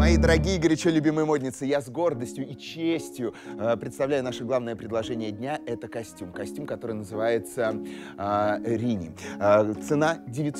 Мои дорогие, горячо любимые модницы, я с гордостью и честью представляю наше главное предложение дня. Это костюм. Костюм, который называется Рини. Цена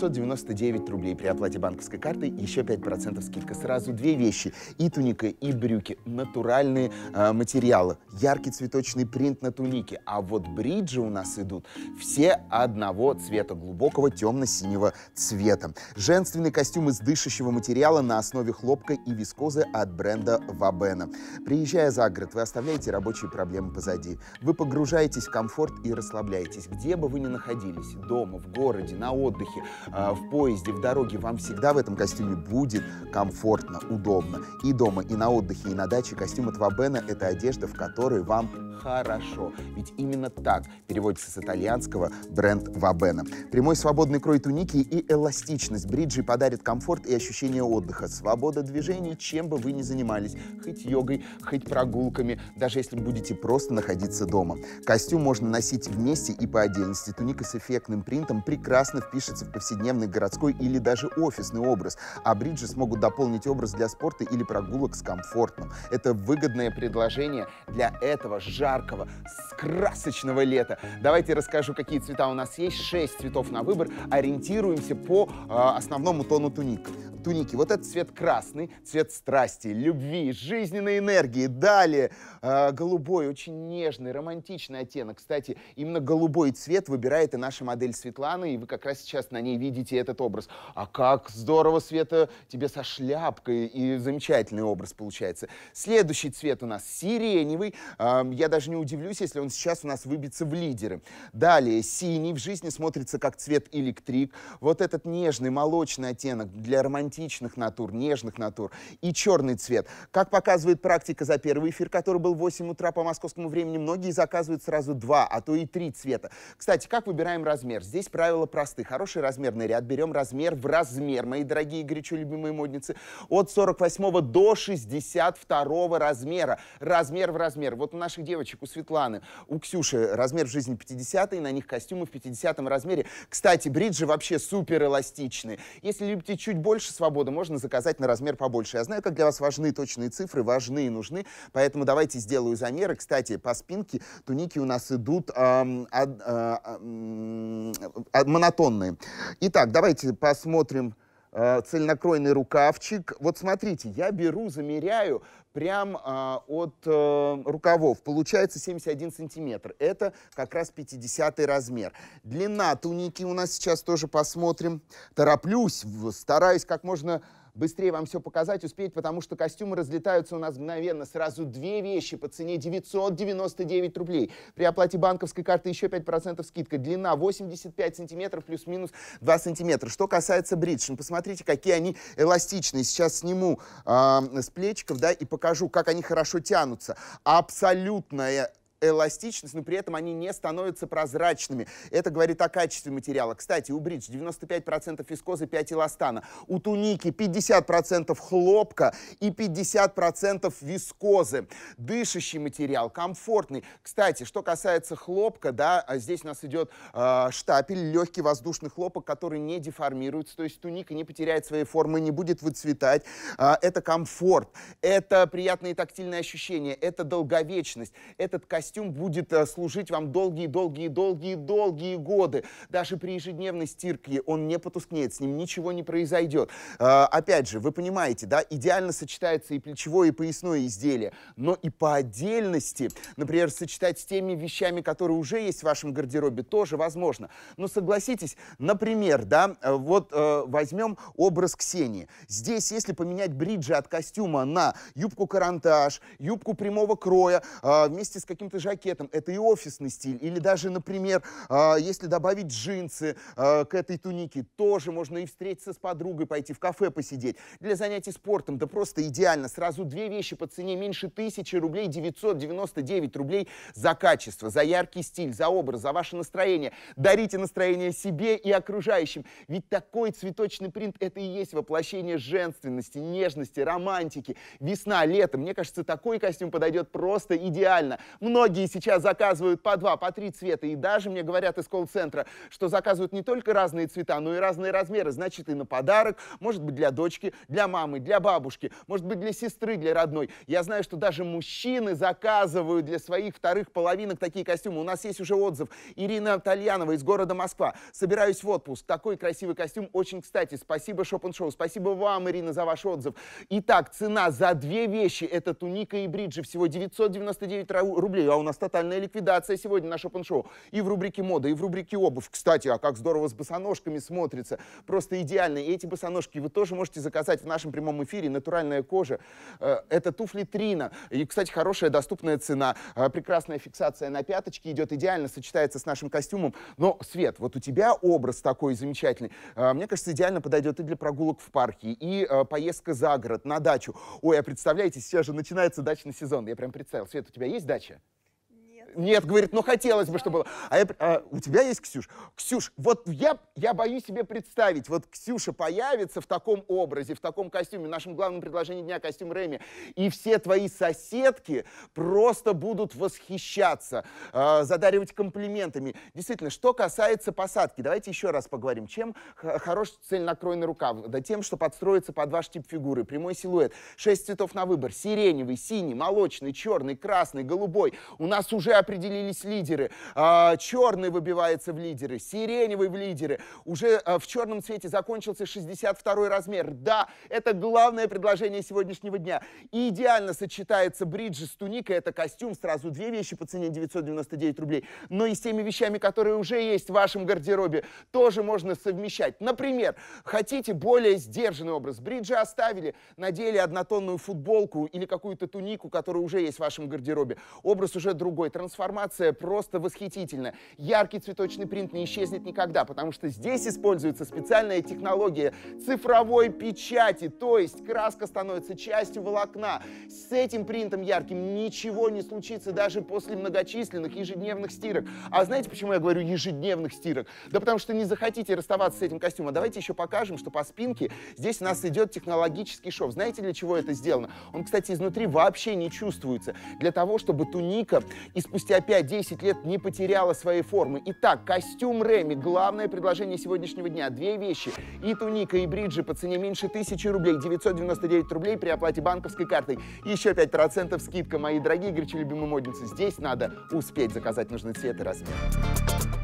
999 рублей. При оплате банковской картой еще 5% скидка. Сразу две вещи. И туника, и брюки. Натуральные материалы. Яркий цветочный принт на тунике. А вот бриджи у нас идут все одного цвета. Глубокого темно-синего цвета. Женственный костюм из дышащего материала на основе хлопка и вискозы от бренда Вабена. Приезжая за город, вы оставляете рабочие проблемы позади. Вы погружаетесь в комфорт и расслабляетесь. Где бы вы ни находились, дома, в городе, на отдыхе, в поезде, в дороге, вам всегда в этом костюме будет комфортно, удобно. И дома, и на отдыхе, и на даче костюм от Вабена – это одежда, в которой вам хорошо. Ведь именно так переводится с итальянского бренд Вабена. Прямой свободный крой туники и эластичность бриджи подарит комфорт и ощущение отдыха. Свобода движений, чем бы вы ни занимались. Хоть йогой, хоть прогулками, даже если будете просто находиться дома. Костюм можно носить вместе и по отдельности. Туника с эффектным принтом прекрасно впишется в повседневный городской или даже офисный образ. А бриджи смогут дополнить образ для спорта или прогулок с комфортом. Это выгодное предложение для этого жаркого, красочного лета. Давайте расскажу, какие цвета у нас есть. 6 цветов на выбор. Ориентируемся по основному тону туники. Вот этот цвет красный, цвет страсти, любви, жизненной энергии. Далее голубой, очень нежный, романтичный оттенок. Кстати, именно голубой цвет выбирает и наша модель Светлана, и вы как раз сейчас на ней видите этот образ. А как здорово, Света, тебе со шляпкой, и замечательный образ получается. Следующий цвет у нас сиреневый. Я даже не удивлюсь, если он сейчас у нас выбьется в лидеры. Далее синий, в жизни смотрится как цвет электрик. Вот этот нежный, молочный оттенок для романтичных натур, нежных натур. И черный цвет. Как показывает практика за первый эфир, который был в 8 утра по московскому времени, многие заказывают сразу 2, а то и 3 цвета. Кстати, как выбираем размер? Здесь правила просты. Хороший размерный ряд. Берем размер в размер, мои дорогие, горячо любимые модницы. От 48 до 62 размера. Размер в размер. Вот у наших девочек, у Светланы, у Ксюши размер в жизни 50, на них костюмы в 50 размере. Кстати, бриджи вообще супер эластичные. Если любите чуть больше свободы, можно заказать на размер побольше. Я знаю, как для вас важны точные цифры, важны и нужны, поэтому давайте сделаю замеры. Кстати, по спинке туники у нас идут монотонные. Итак, давайте посмотрим цельнокройный рукавчик. Вот смотрите, я беру, замеряю прям от рукавов. Получается 71 сантиметр. Это как раз 50 размер. Длина туники у нас сейчас тоже посмотрим. Тороплюсь, стараюсь как можно быстрее вам все показать, успеть, потому что костюмы разлетаются у нас мгновенно. Сразу две вещи по цене 999 рублей. При оплате банковской карты еще 5% скидка. Длина 85 сантиметров плюс-минус 2 сантиметра. Что касается бриджей, посмотрите, какие они эластичные. Сейчас сниму с плечиков, да, и покажу, как они хорошо тянутся. Абсолютная эластичность, но при этом они не становятся прозрачными. Это говорит о качестве материала. Кстати, у бридж 95% вискозы, 5 эластана. У туники 50% хлопка и 50% вискозы. Дышащий материал, комфортный. Кстати, что касается хлопка, да, здесь у нас идет штапель, легкий воздушный хлопок, который не деформируется, то есть туника не потеряет своей формы, не будет выцветать. Это комфорт, это приятные тактильные ощущения, это долговечность. Этот костюм будет служить вам долгие годы. Даже при ежедневной стирке он не потускнеет, с ним ничего не произойдет. Опять же, вы понимаете, да, идеально сочетается и плечевое, и поясное изделие, но и по отдельности, например, сочетать с теми вещами, которые уже есть в вашем гардеробе, тоже возможно. Но согласитесь, например, да, вот возьмем образ Ксении. Здесь, если поменять бриджи от костюма на юбку-карандаш, юбку прямого кроя, вместе с каким-то жакетом, это и офисный стиль. Или даже, например, если добавить джинсы к этой тунике, тоже можно и встретиться с подругой, пойти в кафе посидеть. Для занятий спортом, да просто идеально. Сразу две вещи по цене меньше 1000 рублей, 999 рублей за качество, за яркий стиль, за образ, за ваше настроение. Дарите настроение себе и окружающим. Ведь такой цветочный принт — это и есть воплощение женственности, нежности, романтики. Весна, лето. Мне кажется, такой костюм подойдет просто идеально. Многие многие сейчас заказывают по 2, по 3 цвета. И даже мне говорят из колл-центра, что заказывают не только разные цвета, но и разные размеры. Значит, и на подарок, может быть, для дочки, для мамы, для бабушки, может быть, для сестры, для родной. Я знаю, что даже мужчины заказывают для своих вторых половинок такие костюмы. У нас есть уже отзыв. Ирина Тальянова из города Москва. Собираюсь в отпуск. Такой красивый костюм. Очень кстати. Спасибо Шоп-н-Шоу. Спасибо вам, Ирина, за ваш отзыв. Итак, цена за 2 вещи. Это туника и бриджи. Всего 999 рублей. А у нас тотальная ликвидация сегодня на Шоп-н-Шоу. И в рубрике мода, и в рубрике обувь. Кстати, а как здорово с босоножками смотрится. Просто идеально. И эти босоножки вы тоже можете заказать в нашем прямом эфире. Натуральная кожа. Это туфли Трина. И, кстати, хорошая доступная цена. Прекрасная фиксация на пяточке идет. Идеально сочетается с нашим костюмом. Но, Свет, вот у тебя образ такой замечательный. Мне кажется, идеально подойдет и для прогулок в парке, и поездка за город, на дачу. Ой, а представляете, сейчас же начинается дачный сезон. Я прям представил. Свет, у тебя есть дача? Нет, говорит, ну хотелось бы, чтобы было. У тебя есть, Ксюш? Ксюш, вот я боюсь себе представить, вот Ксюша появится в таком образе, в таком костюме, в нашем главном предложении дня костюм Реми, и все твои соседки просто будут восхищаться, задаривать комплиментами. Действительно, что касается посадки, давайте еще раз поговорим. Чем хорош цельнокройный рукав? Да тем, что подстроится под ваш тип фигуры, прямой силуэт, 6 цветов на выбор, сиреневый, синий, молочный, черный, красный, голубой. У нас уже определились лидеры. Черный выбивается в лидеры, сиреневый в лидеры. Уже в черном цвете закончился 62-й размер. Да, это главное предложение сегодняшнего дня. И идеально сочетается бриджи с туникой. Это костюм, сразу 2 вещи по цене 999 рублей. Но и с теми вещами, которые уже есть в вашем гардеробе, тоже можно совмещать. Например, хотите более сдержанный образ. Бриджи оставили, надели однотонную футболку или какую-то тунику, которая уже есть в вашем гардеробе. Образ уже другой. Трансформация просто восхитительная. Яркий цветочный принт не исчезнет никогда, потому что здесь используется специальная технология цифровой печати, то есть краска становится частью волокна. С этим принтом ярким ничего не случится даже после многочисленных ежедневных стирок. А знаете, почему я говорю ежедневных стирок? Да потому что не захотите расставаться с этим костюмом. Давайте еще покажем, что по спинке здесь у нас идет технологический шов. Знаете, для чего это сделано? Он, кстати, изнутри вообще не чувствуется. Для того, чтобы туника и спустя 5-10 лет не потеряла своей формы. Итак, костюм Реми. Главное предложение сегодняшнего дня. 2 вещи. И туника, и бриджи по цене меньше 1000 рублей. 999 рублей при оплате банковской картой. Еще 5% скидка, мои дорогие, горячо любимые модницы. Здесь надо успеть заказать нужный цвет и размер.